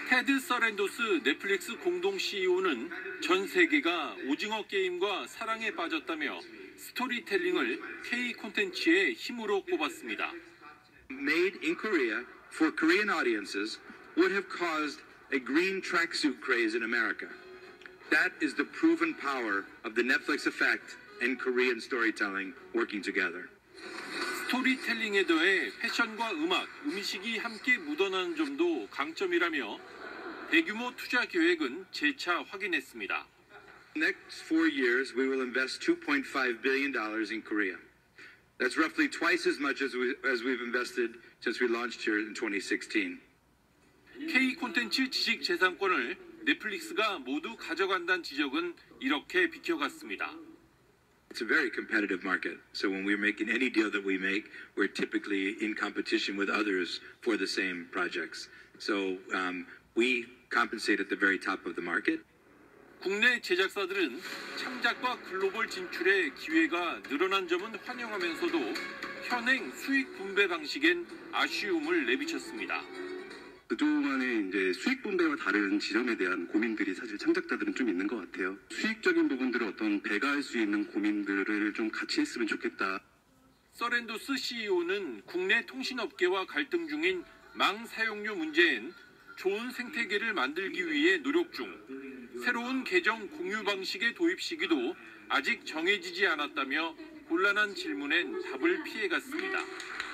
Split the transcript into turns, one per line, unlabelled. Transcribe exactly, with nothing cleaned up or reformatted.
테드 서렌도스 넷플릭스 공동 씨이오는 전 세계가 오징어 게임과 사랑에 빠졌다며 스토리텔링을 K 콘텐츠의 힘으로 꼽았습니다.
Made in Korea for Korean audiences would have caused a green tracksuit craze in America. That is the proven power of the Netflix effect and Korean storytelling working together.
스토리텔링에 더해 패션과 음악, 음식이 함께 묻어나는 점도 강점이라며 대규모 투자 계획은 재차 확인했습니다.
Next four years, we will invest two point five billion dollars in Korea. That's roughly twice as much as, we, as we've invested since we launched here in twenty sixteen.
K 콘텐츠 지식 재산권을 넷플릭스가 모두 가져간다는 지적은 이렇게 비켜갔습니다.
It's a very competitive market. So when we're making any deal that we make, we're typically in competition with others for the same projects. So um, we compensate at the very top of the market.
국내 제작사들은 창작과 글로벌 진출의 기회가 늘어난 점은 환영하면서도 현행 수익 분배 방식엔 아쉬움을 내비쳤습니다.
그동안의 이제 수익 분배와 다른 지점에 대한 고민들이 사실 창작자들은 좀 있는 것 같아요. 수익적인 부분들을 어떤 배가할 수 있는 고민들을 좀 같이 했으면 좋겠다.
서렌도스 씨이오는 국내 통신업계와 갈등 중인 망 사용료 문제엔 좋은 생태계를 만들기 위해 노력 중, 새로운 계정 공유 방식의 도입 시기도 아직 정해지지 않았다며 곤란한 질문엔 답을 피해갔습니다.